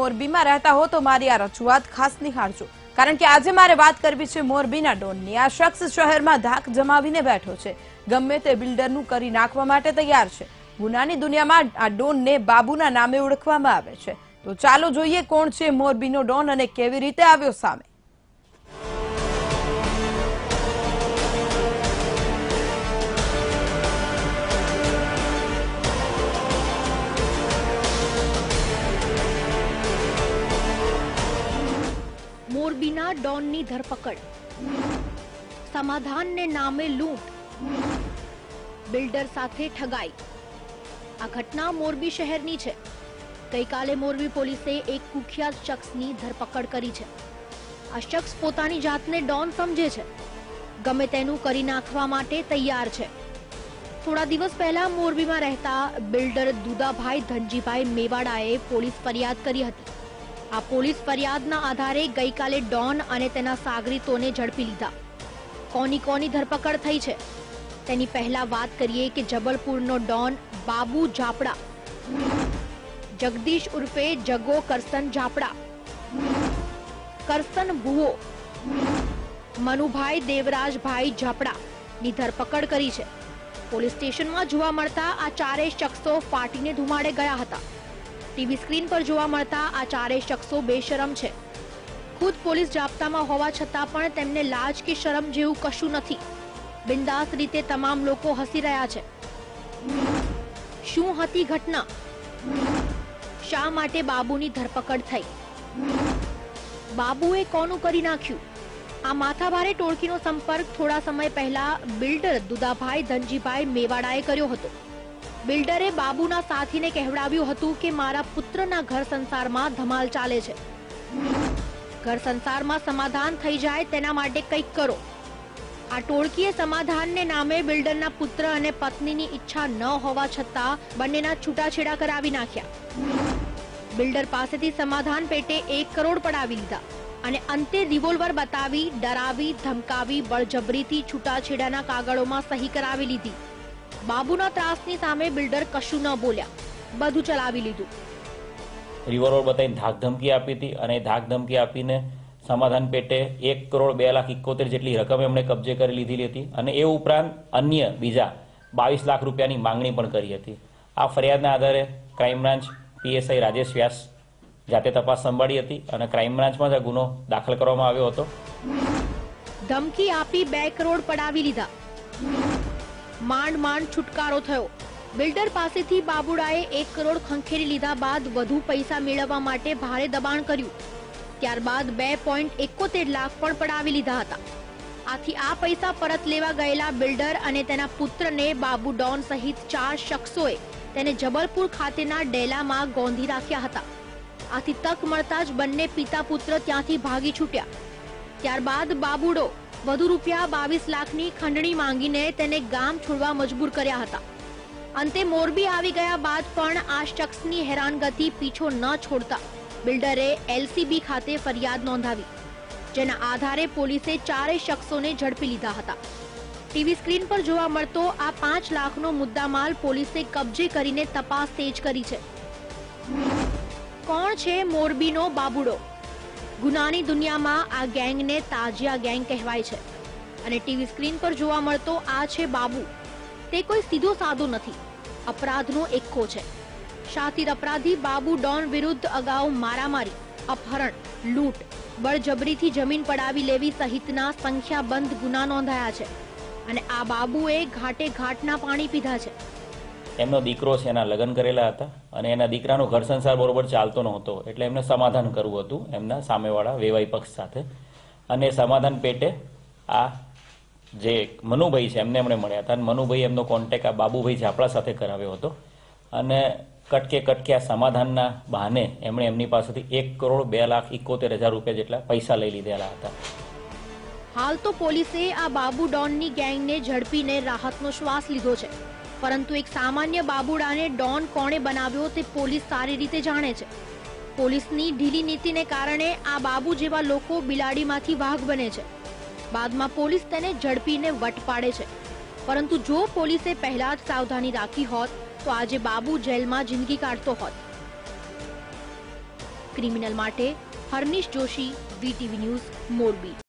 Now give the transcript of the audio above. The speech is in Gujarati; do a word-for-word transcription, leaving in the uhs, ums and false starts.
મોરબીમાં રહેતા હો તો મારી આ રજૂઆત ખાસ નિહાળજો, કારણ કે આજે મારે વાત કરવી છે મોરબીના ડોનની। આ શખ્સ શહેરમાં ધાક જમાવીને બેઠો છે, ગમે તે બિલ્ડરનું કરી નાખવા માટે તૈયાર છે। ગુનાની દુનિયામાં આ ડોનને બાબુના નામે ઓળખવામાં આવે છે। તો ચાલો જોઈએ કોણ છે મોરબીનો ડોન અને કેવી રીતે આવ્યો સામે। મોરબીના ડોનની ધરપકડ, સમાધાનને નામે લૂંટ, બિલ્ડર સાથે ઠગાઈ। આ ઘટના મોરબી શહેરની છે। ગઈકાલે મોરબી પોલીસે એક કુખ્યાત શખ્સની ધરપકડ કરી છે। આ શખ્સ પોતાની જાતને ડોન સમજે છે, ગમે તેનું કરી નાખવા માટે તૈયાર છે। થોડા દિવસ પહેલા મોરબીમાં રહેતા બિલ્ડર દુદાભાઈ ધનજીભાઈ મેવાડાએ પોલીસ ફરિયાદ કરી હતી। આ પોલીસ ફરિયાદના આધારે ગઈકાલે ડોન અને તેના સાગરીતોને ઝડપી લીધા। કોની કોની ધરપકડ થઈ છે તેની પહેલા વાત કરીએ કે જબલપુરનો ડોન બાબુ જાપડા, જગદીશ ઉર્ફે જગો કરસન જાપડા, કરસન ભુવો, મનુભાઈ દેવરાજભાઈ જાપડાની ધરપકડ કરી છે। પોલીસ સ્ટેશનમાં જોવા મળતા આ ચારેય શખ્સો ફાટીને ધુમાડે ગયા હતા। ટીવી સ્ક્રીન પર જોવા મળતા આ ચારેય શખ્સો બેશરમ છે। ખુદ પોલીસ જાપ્તામાં હોવા છતાં પણ તેમને લાજ કે શરમ જેવું કશું નથી। બિંદાસ રીતે તમામ લોકો હસી રહ્યા છે। શું હતી ઘટના? શા માટે બાબુની ધરપકડ થઈ? બાબુએ કોનું કરી નાખ્યું? આ માથાભારે ટોળકીનો સંપર્ક થોડા સમય પહેલા બિલ્ડર દુદાભાઈ ધનજીભાઈ મેવાડાએ કર્યો હતો। બિલ્ડરે બાબુના સાથીને કહેવડાવ્યું હતું કે મારા પુત્રના ઘર સંસારમાં ધમાલ ચાલે છે, ઘર સંસારમાં સમાધાન થઈ જાય તેના માટે કંઈક કરો। આ ટોળકીએ સમાધાનને નામે બિલ્ડરના પુત્ર અને પત્નીની ઈચ્છા ન હોવા છતાં બંનેના છૂટાછેડા કરાવી નાખ્યા। બિલ્ડર પાસેથી સમાધાન પેટે એક કરોડ પડાવી લીધા અને અંતે રિવોલ્વર બતાવી ડરાવી ધમકાવી બળજબરીથી છૂટાછેડાના કાગળોમાં સહી કરાવી લીધી। બાબુના ત્રાસની સામે બિલ્ડર કશું ન બોલ્યા, બધું ચલાવી લીધું। રિવોલ્વર બતાવીને ધાક ધમકી આપી હતી અને ધાક ધમકી આપીને સમાધાન પેટે એક કરોડ બે લાખ ઇકોતેર જેટલી રકમ એમણે કબજે કરી લીધેલી હતી અને એ ઉપરાંત અન્ય બીજા બાવીસ લાખ રૂપિયાની માંગણી પણ કરી હતી। આ ફરિયાદના આધારે crime branch PSI Rajesh Vyas જાતે તપાસ સંભાળી હતી અને ક્રાઇમ બ્રાન્ચમાં જ ગુનો દાખલ કરવામાં આવ્યો હતો। ધમકી આપી બે કરોડ પડાવી લીધા, માંડ માંડ છુટકારો થયો। બિલ્ડર પાસેથી બાબુડાએ એક કરોડ ખંખેરી લીધા બાદ વધુ પૈસા મેળવવા માટે ભારે દબાણ કર્યું। ત્યારબાદ બે પોઈન્ટ એકોતેર લાખ પણ પડાવી લીધા હતા। આથી આ પૈસા પરત લેવા ગયેલા બિલ્ડર અને તેના પુત્રને બાબુ ડોન સહિત ચાર શખ્સોએ તેને જબલપુર ખાતેના ડેલામાં ગોંધી રાખ્યા હતા। આથી તક મળતા જ બંને પિતા પુત્ર ત્યાંથી ભાગી છૂટ્યા। ત્યારબાદ બાબુડો વધુ રૂપિયા બાવીસ લાખની ખંડણી માંગીને તેને ગામ છોડવા મજબૂર કર્યા હતા। અંતે મોરબી આવી ગયા બાદ પણ આ શખ્સની હેરાનગતિ પીછો ન છોડતા બિલ્ડરે એલસીબી ખાતે ફરિયાદ નોંધાવી, જેના આધારે પોલીસે ચારેય શખ્સોને ઝડપી લીધા હતા। ટીવી સ્ક્રીન પર જોવા મળતો આ પાંચ લાખનો મુદ્દામાલ પોલીસે કબજે કરીને તપાસ તેજ કરી છે। કોણ છે મોરબીનો બાબુડો? ગુનાની દુનિયામાં આ ગેંગને તાજિયા ગેંગ કહેવાય છે અને ટીવી સ્ક્રીન પર જોવા મળતો આ છે બાબુ। તે કોઈ સીધો સાદો નથી, અપરાધનો એક્કો છે। શાતિર અપરાધી બાબુ ડોન વિરુદ્ધ અગાઉ મારામારી, અપહરણ, લૂંટ, બળજબરીથી જમીન પડાવી લેવી સહિતના સંખ્યાબંધ ગુના નોંધાયા છે અને આ બાબુએ ઘાટે ઘાટના પાણી પીધા છે। એમનો દીકરો છે, એના લગ્ન કરેલા હતા અને એના દીકરાનો ઘર સંસાર બરોબર ચાલતો નહોતો, એટલે એમને સમાધાન કરવું હતું એમના સામેવાળા વેવાઈ પક્ષ સાથે અને સમાધાન પેટે આ જે મનુભાઈ છે એમને એમણે મળ્યા હતા અને મનુભાઈ એમનો કોન્ટેક્ટ આ બાબુભાઈ જાપડા સાથે કરાવ્યો હતો અને કટકે કટકે આ સમાધાનના બહાને એમણે એમની પાસેથી એક કરોડ બે લાખ ઇકોતેર હજાર રૂપિયા જેટલા પૈસા લઈ લીધેલા હતા। હાલ તો પોલીસે આ બાબુ ડોનની ગેંગને ઝડપીને રાહતનો શ્વાસ લીધો છે, પરંતુ એક સામાન્ય બાબુડાને ડોન કોણે બનાવ્યો તે પોલીસ સારી રીતે જાણે છે। પોલીસની ઢીલી નીતિને કારણે આ બાબુ જેવા લોકો બિલાડીમાંથી વાઘ બને છે। બાદમાં પોલીસ તેને ઝડપીને વટ પાડે છે, પરંતુ જો પોલીસે પહેલા જ સાવધાની રાખી હોત તો આજે બાબુ જેલમાં જિંદગી કાઢતો હોત। ક્રિમિનલ માટે હર્નિશ જોશી, વીટીવી ન્યૂઝ, મોરબી।